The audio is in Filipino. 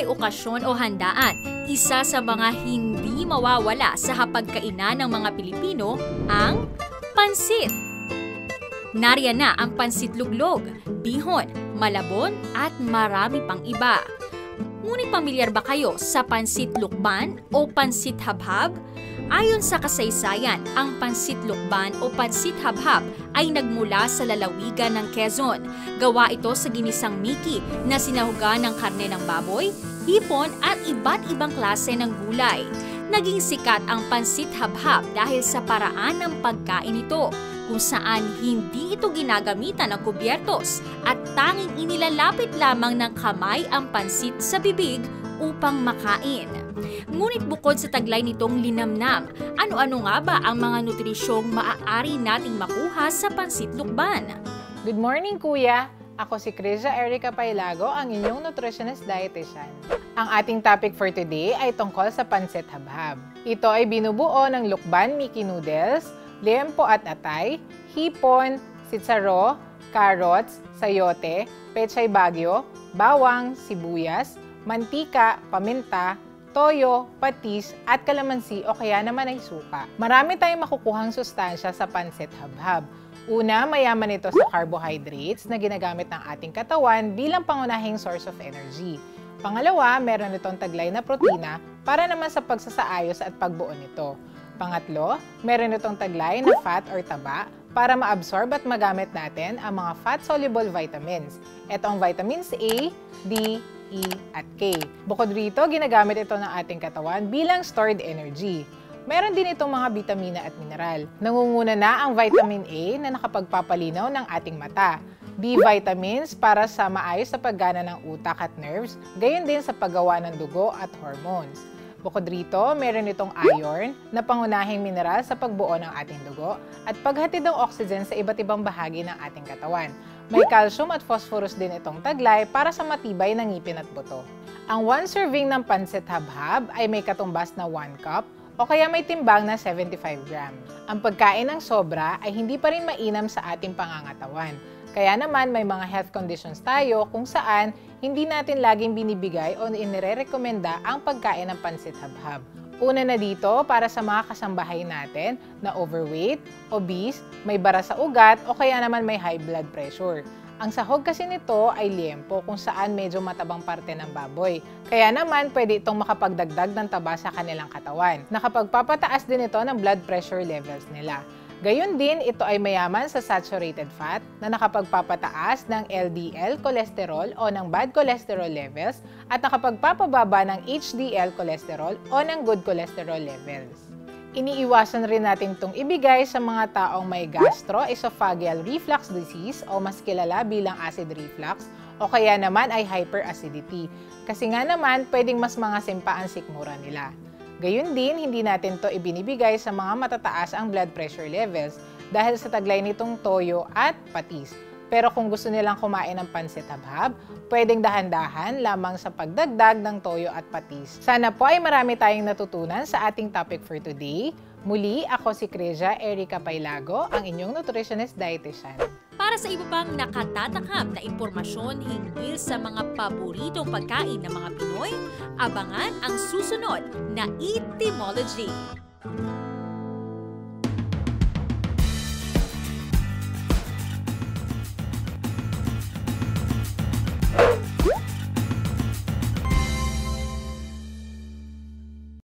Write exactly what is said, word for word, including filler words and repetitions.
okasyon o handaan, isa sa mga hindi mawawala sa hapagkainan ng mga Pilipino ang pansit. Nariyan na ang pansit luglog, bihon, malabon at marami pang iba. Ngunit pamilyar ba kayo sa pansit lukban o pansit habhab? Ayon sa kasaysayan, ang Pansit Lucban o Pansit Habhab ay nagmula sa lalawigan ng Quezon. Gawa ito sa ginisang miki na sinahugan ng karne ng baboy, hipon at iba't ibang klase ng gulay. Naging sikat ang Pansit Habhab dahil sa paraan ng pagkain nito, kung saan hindi ito ginagamitan ng kubyertos at tanging inilalapit lamang ng kamay ang pansit sa bibig upang makain. Ngunit bukod sa taglay nitong linamnam, ano-ano nga ba ang mga nutrisyong maaari nating makuha sa Pansit Lucban? Good morning, Kuya! Ako si Krisia Erica Pailago, ang inyong nutritionist dietitian. Ang ating topic for today ay tungkol sa Pansit Habhab. Ito ay binubuo ng Lucban Mickey noodles, liempo at atay, hipon, sitsaro, carrots, sayote, pechay bagyo, bawang, sibuyas, mantika, paminta, toyo, patis, at kalamansi o kaya naman ay suka. Marami tayong makukuhang sustansya sa Pansit Habhab. Una, mayaman ito sa carbohydrates na ginagamit ng ating katawan bilang pangunahing source of energy. Pangalawa, meron itong taglay na protina para naman sa pagsasaayos at pagbuo nito. Pangatlo, meron itong taglay na fat or taba para ma-absorb at magamit natin ang mga fat-soluble vitamins. Ito ang vitamins A, D, E, at K. Bukod rito, ginagamit ito ng ating katawan bilang stored energy. Meron din itong mga bitamina at mineral. Nangunguna na ang vitamin A na nakapagpapalinaw ng ating mata. B vitamins para sa maayos na paggana ng utak at nerves, gayon din sa paggawa ng dugo at hormones. Bukod rito, meron itong iron na pangunahing mineral sa pagbuo ng ating dugo at paghatid ng oxygen sa iba't ibang bahagi ng ating katawan. May calcium at phosphorus din itong taglay para sa matibay ng ngipin at buto. Ang one serving ng Pansit Habhab ay may katumbas na one cup o kaya may timbang na seventy-five grams. Ang pagkain ng sobra ay hindi pa rin mainam sa ating pangangatawan. Kaya naman may mga health conditions tayo kung saan hindi natin laging binibigay o inirerekomenda ang pagkain ng Pansit Habhab. Una na dito para sa mga kasambahay natin na overweight, obese, may bara sa ugat o kaya naman may high blood pressure. Ang sahog kasi nito ay liempo kung saan medyo matabang parte ng baboy. Kaya naman pwede itong makapagdagdag ng taba sa kanilang katawan. Nakapagpapataas din ito ng blood pressure levels nila. Gayon din, ito ay mayaman sa saturated fat na nakapagpapataas ng L D L cholesterol o ng bad cholesterol levels at nakapagpapababa ng H D L cholesterol o ng good cholesterol levels. Iniiwasan rin natin itong ibigay sa mga taong may gastroesophageal reflux disease o mas kilala bilang acid reflux o kaya naman ay hyperacidity kasi nga naman pwedeng mas mangasim pa ang sikmura nila. Gayun din, hindi natin to ibinibigay sa mga matataas ang blood pressure levels dahil sa taglay nitong toyo at patis. Pero kung gusto nilang kumain ng Pansit Habhab, pwedeng dahan-dahan lamang sa pagdagdag ng toyo at patis. Sana po ay marami tayong natutunan sa ating topic for today. Muli, ako si Krisia Erica Pailago, ang inyong nutritionist dietitian. Para sa iba pang nakatatakam na impormasyon hinggil sa mga paboritong pagkain ng mga Pinoy, abangan ang susunod na Eatymology.